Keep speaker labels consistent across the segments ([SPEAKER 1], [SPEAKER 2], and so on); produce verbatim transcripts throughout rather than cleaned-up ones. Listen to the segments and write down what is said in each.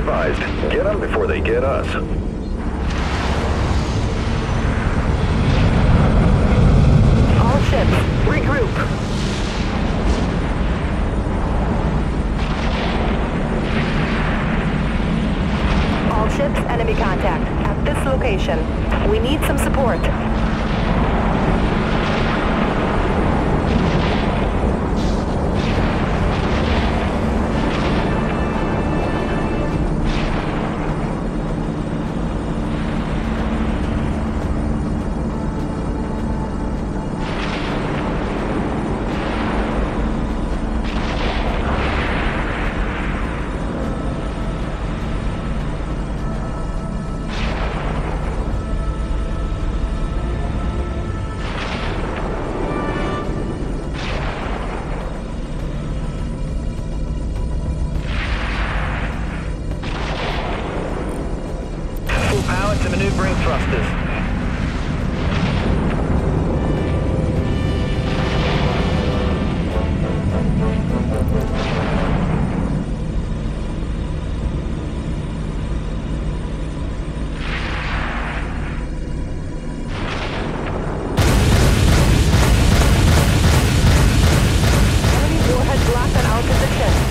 [SPEAKER 1] advised, get them before they get us.
[SPEAKER 2] All ships, regroup. All ships, enemy contact. At this location. We need some support.
[SPEAKER 1] To maneuvering thrusters.
[SPEAKER 2] Enemy warhead blocked on our position.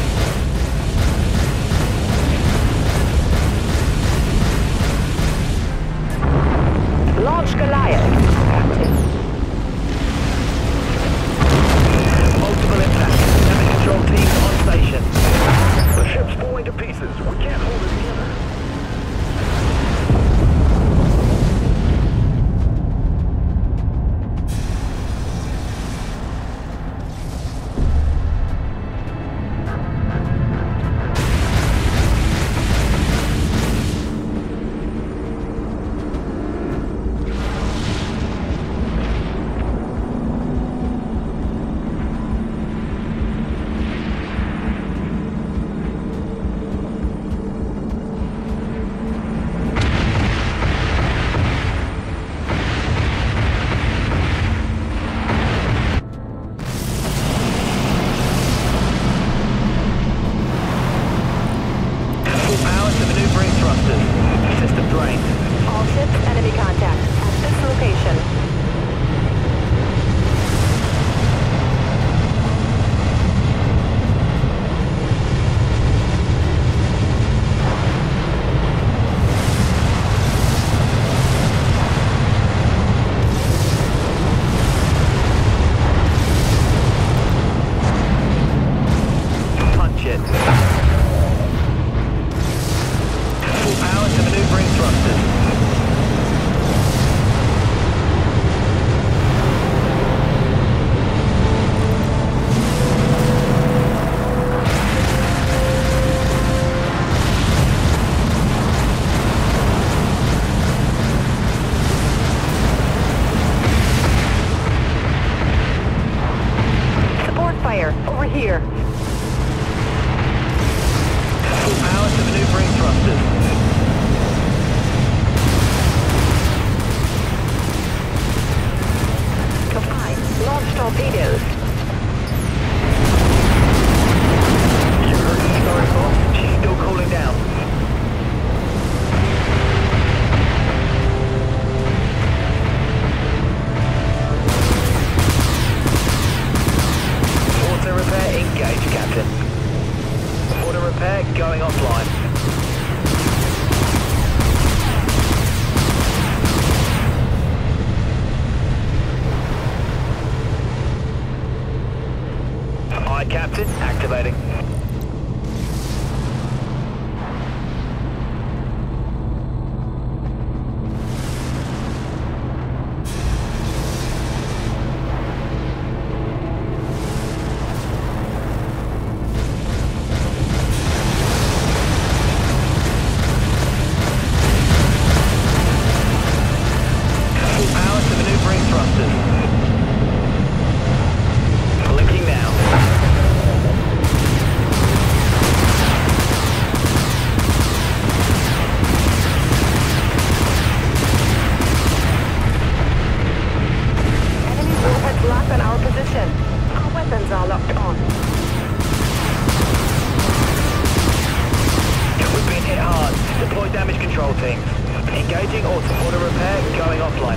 [SPEAKER 1] Engaging auto repair, going offline.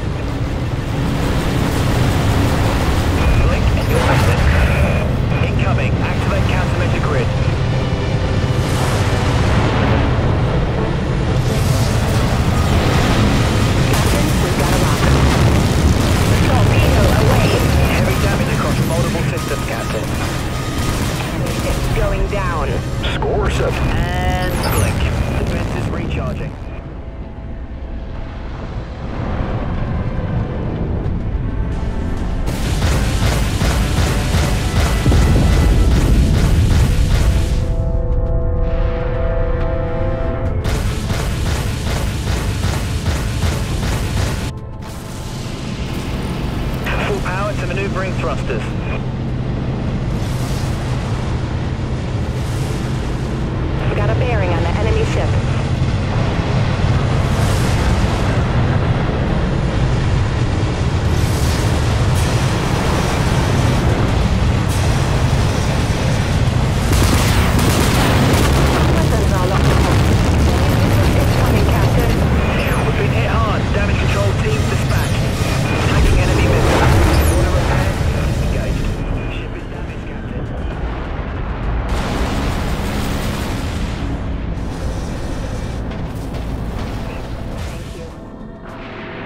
[SPEAKER 1] Blink and you'll miss it. Incoming, activate countermeasure grid.
[SPEAKER 2] Captain, we've got a lock. Torpedo away.
[SPEAKER 1] Heavy damage across multiple systems, Captain.
[SPEAKER 2] Enemy ship going down.
[SPEAKER 1] Score seven. And blink. Defense is recharging. Full power to maneuvering thrusters.
[SPEAKER 2] We got a bearing on the enemy ship. Weapons are locked on. It's coming, Captain.
[SPEAKER 1] We've been hit hard. Damage control teams dispatched. Tagging enemy missiles. Order repair. Engaged. Ship is damaged, Captain.
[SPEAKER 2] Thank you.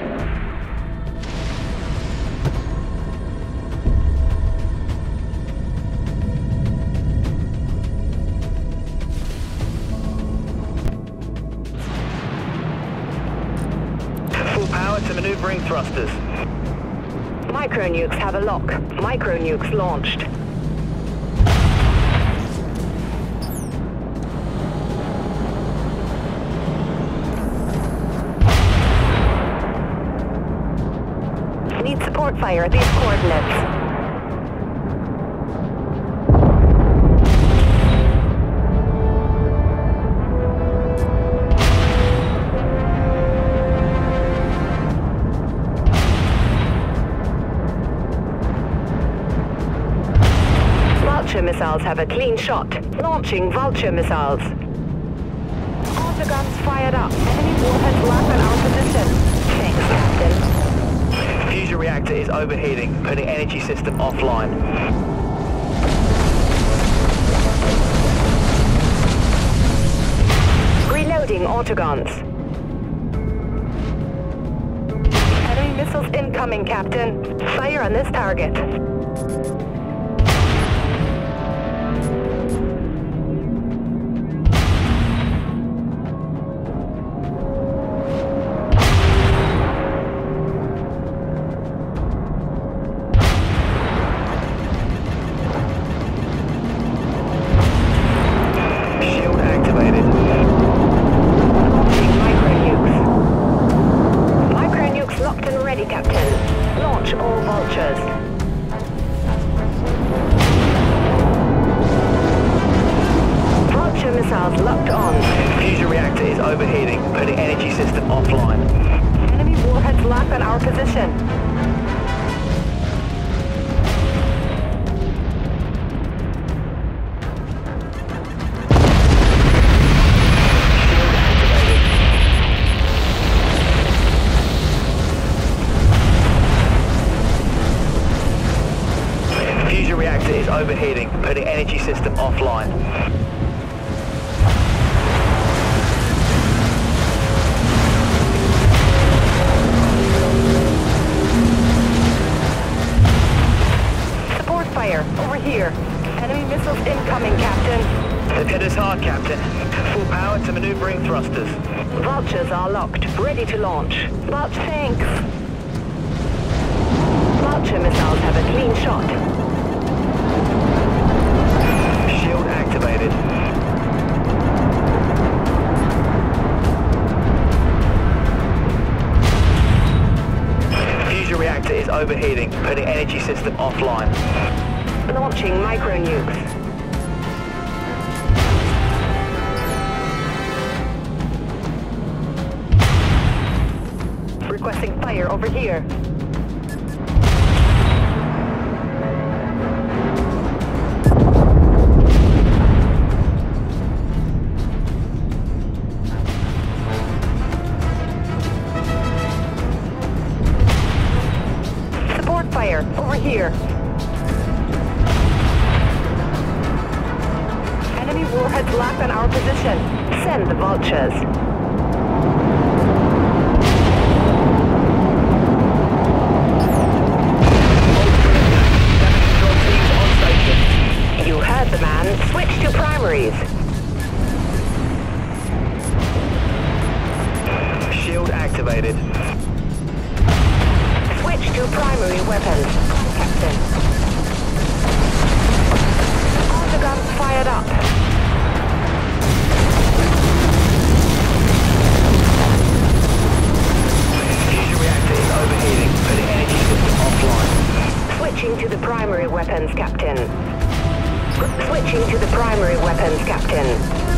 [SPEAKER 1] Full power to maneuvering thrusters.
[SPEAKER 2] Micro-nukes have a lock. Micro-nukes launched. Need support fire at these coordinates. Vulture missiles have a clean shot. Launching vulture missiles. Autoguns fired up. Enemy warheads locked on our position. Thanks, Captain.
[SPEAKER 1] Fusion reactor is overheating, putting energy system offline.
[SPEAKER 2] Reloading autoguns. Enemy missiles incoming, Captain. Fire on this target.
[SPEAKER 1] Shield activated.
[SPEAKER 2] Launching micro-nukes. Micro-nukes locked and ready, Captain. Launch all vultures. Vulture missiles locked on.
[SPEAKER 1] Fusion reactor is overheating, putting energy system offline.
[SPEAKER 2] Enemy warheads locked on our position.
[SPEAKER 1] Fusion reactor is overheating, putting energy system offline.
[SPEAKER 2] Support fire, over here. Enemy missiles incoming, Captain.
[SPEAKER 1] They've hit us hard, Captain. Full power to maneuvering thrusters.
[SPEAKER 2] Vultures are locked, ready to launch. Vulture tanks. Vulture missiles have a clean shot.
[SPEAKER 1] Shield activated. Fusion reactor is overheating, putting energy system offline.
[SPEAKER 2] Launching micro-nukes. Requesting fire over here. here. Enemy warheads locked on our position. Send the vultures. You heard the man. Switch to primaries.
[SPEAKER 1] Shield activated.
[SPEAKER 2] Switch to primary weapons, Captain. All the guns fired up.
[SPEAKER 1] Fusion reactor is overheating. Putting energy system offline.
[SPEAKER 2] Switching to the primary weapons, Captain. Switching to the primary weapons, Captain.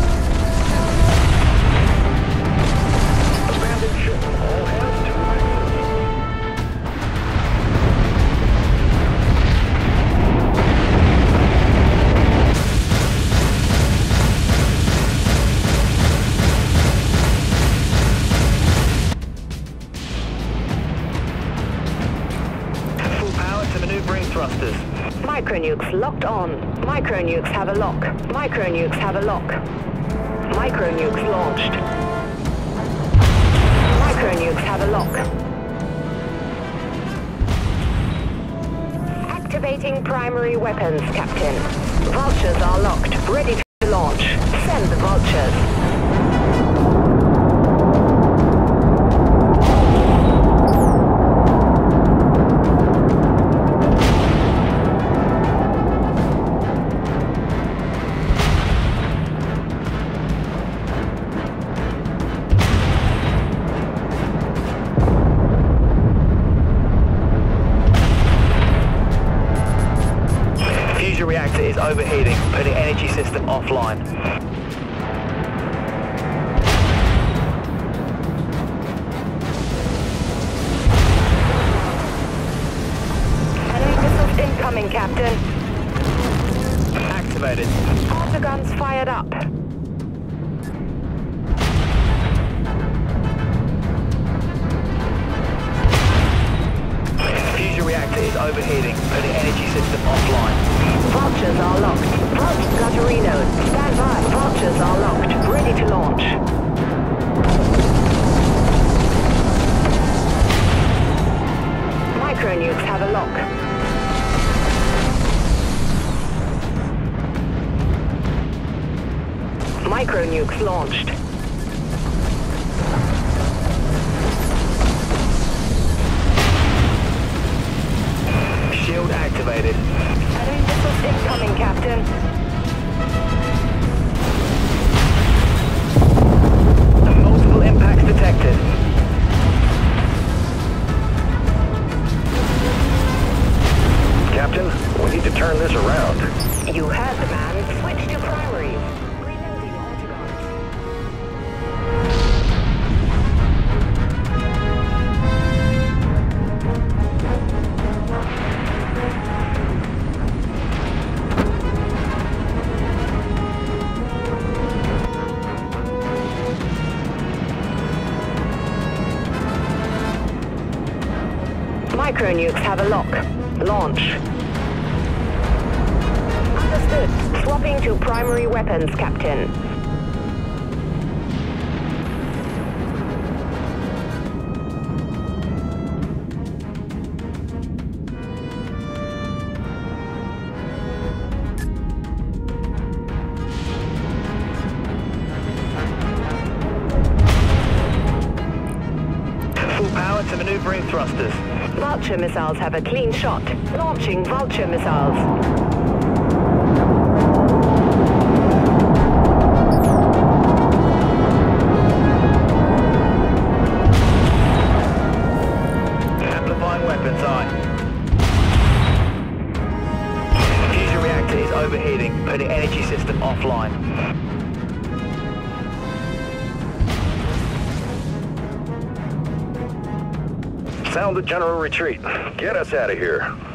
[SPEAKER 1] Abandoned ship. All hands to full power to maneuvering thrusters.
[SPEAKER 2] Micro-nukes locked on. Micro-nukes have a lock. Micro-nukes have a lock. Micro-nukes launched. Micro-nukes have a lock. Activating primary weapons, Captain. Vultures are locked, ready to launch. Send the vultures.
[SPEAKER 1] Reactor is overheating, putting energy system offline.
[SPEAKER 2] Enemy missiles incoming, Captain.
[SPEAKER 1] Activated.
[SPEAKER 2] All the guns fired up.
[SPEAKER 1] Fusion reactor is overheating, putting energy system offline.
[SPEAKER 2] Vultures are locked. Vulture Gutterinos, stand by. Vultures are locked, ready to launch. Micro-nukes have a lock. Micro-nukes launched.
[SPEAKER 1] Shield activated.
[SPEAKER 2] Enemy missiles incoming, Captain.
[SPEAKER 1] Multiple impacts detected.
[SPEAKER 3] Captain, we need to turn this around.
[SPEAKER 2] You heard the man. Switch to primaries. Reloading autoguns. Micro-nukes have a lock. Launch. Understood. Swapping to primary weapons, Captain.
[SPEAKER 1] Full power to maneuvering thrusters.
[SPEAKER 2] Vulture missiles have a clean shot. Launching Vulture missiles.
[SPEAKER 1] Amplifying weapons eye. Fusion reactor is overheating, putting energy system offline.
[SPEAKER 3] Sound the general retreat. Get us out of here.